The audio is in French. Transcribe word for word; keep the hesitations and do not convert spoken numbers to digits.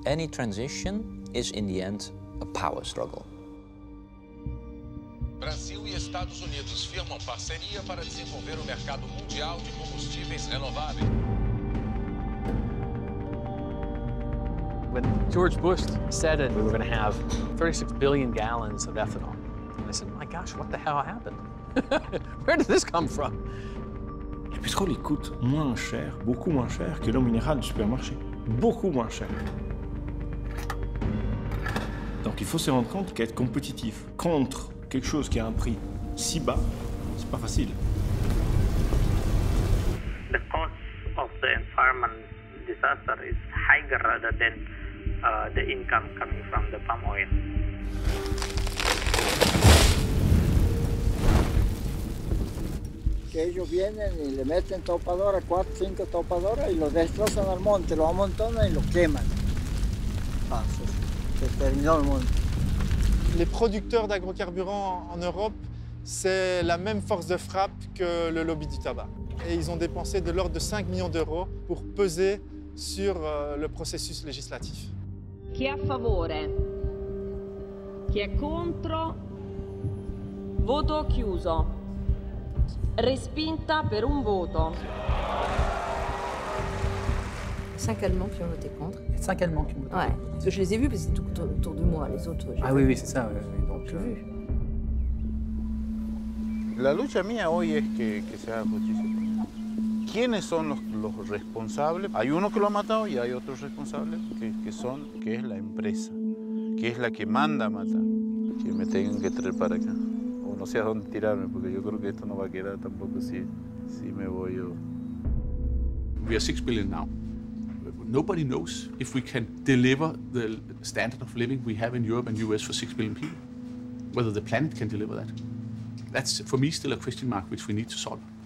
Any transition is in the end a power struggle. Brasil e Estados Unidos firmam parceria para desenvolver o mercado mundial de combustíveis renováveis. When George Bush said it, we were going to have thirty-six billion gallons of ethanol. I said, my gosh, what the hell happened? Where did this come from? Le pétrole, il coûte moins cher, beaucoup moins cher que l'eau minérale du supermarché. Beaucoup moins cher. Donc il faut se rendre compte qu'être compétitif contre quelque chose qui a un prix si bas, c'est pas facile. The cost of the environment disaster is higher rather than uh, the income coming from the palm oil. Que ellos vienen y le meten topadora, cuatro, cinco topadoras y lo destrozan al monte, lo amontonan y lo queman. Ah, se, se terminó el monte. Les producteurs d'agrocarburants en Europe, c'est la même force de frappe que le lobby du tabac. Et ils ont dépensé de l'ordre de cinq millions d'euros pour peser sur le processus législatif. Chi è a favore? Chi è contro? Voto chiuso. Respinta per un voto. Cinq Allemands qui ont voté contre. Il y a cinq Allemands qui ont voté ouais. contre. Parce que je les ai vus parce que c'était autour, autour de moi, les autres. Ah oui, oui, c'est ça. Oui, oui. Donc, j'ai vu. La lucha mía hoy es que, que se haga justicia. ¿Quiénes son los, los responsables? Hay uno que lo ha matado y hay otros responsables que, que son, que es la empresa, que es la que manda a matar. Que me tengan que traer para acá. O no sé a dónde tirarme, porque yo creo que esto no va a quedar tampoco si, si me voy yo. We are six billion now. Nobody knows if we can deliver the standard of living we have in Europe and U S for six billion people. Whether the planet can deliver that. That's, for me, still a question mark which we need to solve.